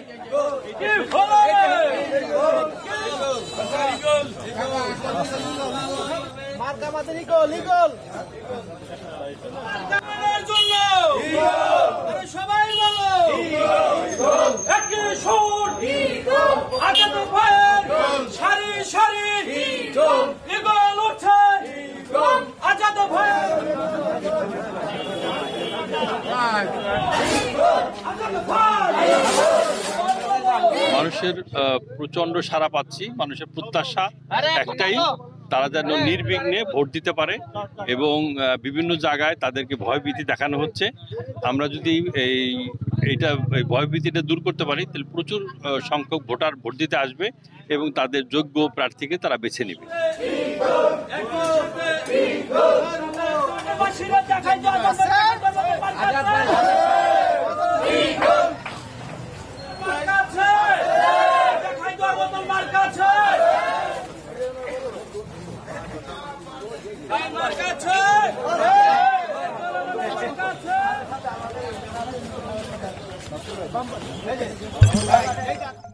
মার্কা মাঝে eagle eagle সবাই বলো একই সুর আজাদ ভাইয়ের সারি সারি ইগল উঠছে আজাদ ভাইয়ের মানুষের প্রচন্ড সাড়া পাচ্ছি। মানুষের প্রত্যাশা একটাই, তারা যেন নির্বিঘ্নে ভোট দিতে পারে এবং বিভিন্ন জায়গায় তাদেরকে ভয়ভীতি দেখানো হচ্ছে। আমরা যদি এই ভয়ভীতিটা দূর করতে পারি তাহলে প্রচুর সংখ্যক ভোটার ভোট দিতে আসবে এবং তাদের যোগ্য প্রার্থীকে তারা বেছে নেবে। Vamos.